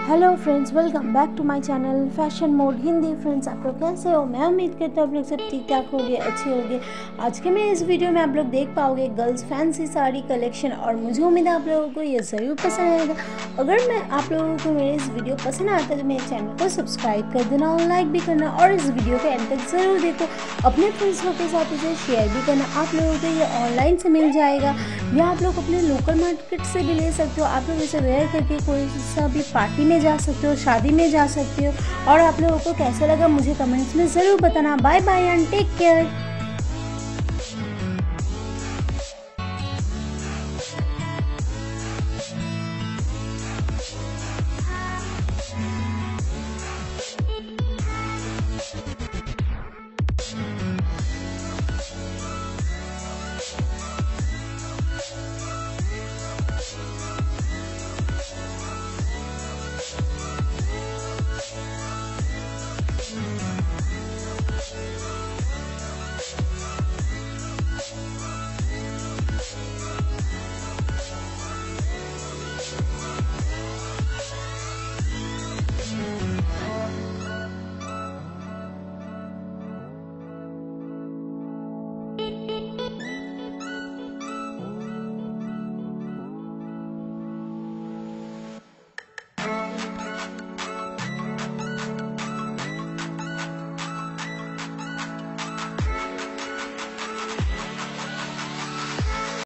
Hello friends, welcome back to my channel fashion mode Hindi. Friends, आप लोग कैसे हो? मैं उम्मीद करता हूँ आप लोग सब ठीक ठाक होंगे, अच्छे होंगे। आज के मेरे इस वीडियो में आप लोग देख पाओगे गर्ल्स फैंसी साड़ी कलेक्शन, और मुझे उम्मीद है आप लोगों को ये ज़रूर पसंद आएगा। अगर मैं आप लोगों को मेरे इस वीडियो पसंद आता है तो मेरे चैनल को सब्सक्राइब कर देना और लाइक भी करना, और इस वीडियो को एंड तक ज़रूर देखो। अपने फ्रेंड्स लोग के साथ इसे शेयर भी करना। आप लोगों को ये ऑनलाइन से मिल जाएगा या आप लोग अपने लोकल मार्केट से भी ले सकते हो। आप लोग इसे वेयर करके कोई सा भी पार्टी में जा सकते हो, शादी में जा सकते हो। और आप लोगों को कैसा लगा मुझे कमेंट्स में ज़रूर बताना। Bye bye and take care.